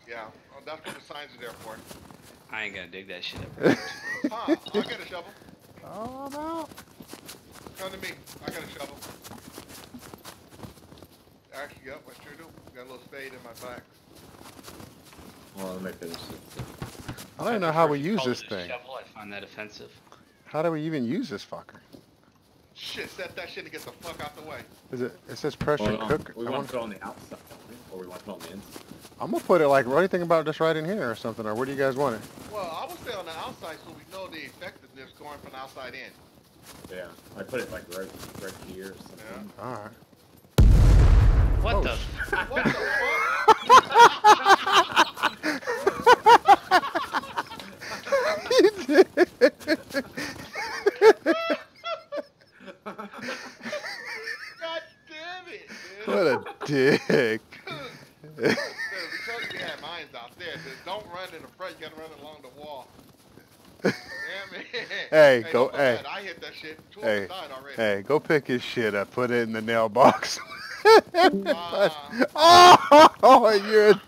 Yeah, well, that's what the signs are there for. I ain't gonna dig that shit up. Huh, I'll get a shovel. Oh, no. Come to me. I got a shovel. Actually, yep, I sure do. Got a little spade in my back. Well, let me finish this. I don't know how we use this thing. Shovel, I find that offensive. How do we even use this fucker? Shit, set that shit and get the fuck out the way. Is it? It says pressure cook. We want to put it on the outside, don't we? Or we want to put it on the inside? I'm gonna put it like, what do you think about just right in here or something? Or where do you guys want it? Well, I would say on the outside so we know the effectiveness going from the outside in. Yeah, I put it like right here or something. Yeah. All right. What Oh, the? What the God damn it, dude. What a dick. We told you we had mines out there. Don't run in the front, you gotta run along the wall. Damn it. Hey, go, don't feel hey. bad. I hit that shit. Two of Hey, them died already. hey, go pick his shit up, put it in the nail box. Oh, you're a